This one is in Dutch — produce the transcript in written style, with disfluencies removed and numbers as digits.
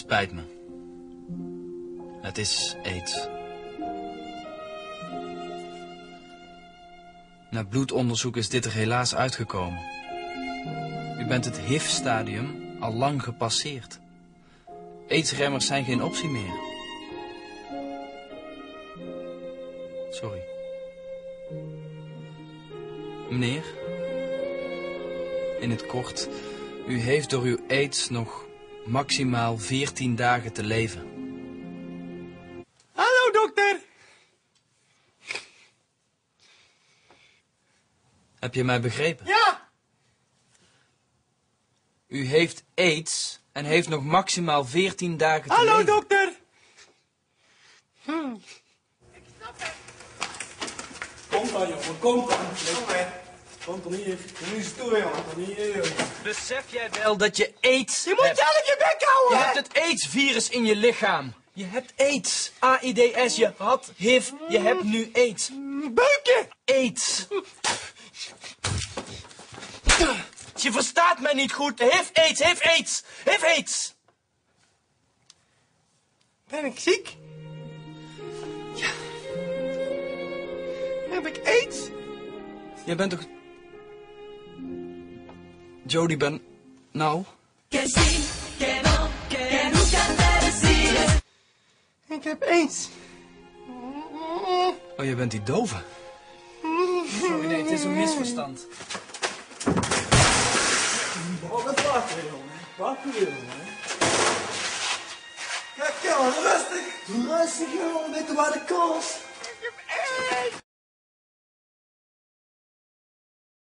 spijt me. Het is AIDS. Na bloedonderzoek is dit er helaas uitgekomen. U bent het HIV-stadium al lang gepasseerd. AIDS-remmers zijn geen optie meer. Sorry. Meneer, in het kort, u heeft door uw AIDS nog maximaal 14 dagen te leven. Hallo, dokter. Heb je mij begrepen? Ja. U heeft AIDS en heeft nog maximaal 14 dagen te Hallo, leven. dokter. Kom dan, jongen, kom dan. Kom dan hier. Nu is het toe, jongen. Kom hier, jongen. Besef jij wel dat je AIDS Je moet hebt? zelf je bek houden. Je hebt het AIDS-virus in je lichaam. Je hebt AIDS. AIDS. Je had HIV. Je hebt nu AIDS. Beuken. AIDS. Je verstaat mij niet goed. HIV, AIDS, HIV, AIDS. HIV, AIDS. Ben ik ziek? Ja. Heb ik aids? Jij bent toch... Jody ben... Nou? Ik heb aids. Oh, je bent die dove. Sorry, nee, het is een misverstand. Oh, dat water, jongen. Water, jongen. Kijk, jongen, rustig. Rustig, jongen. Weet je waar de kans?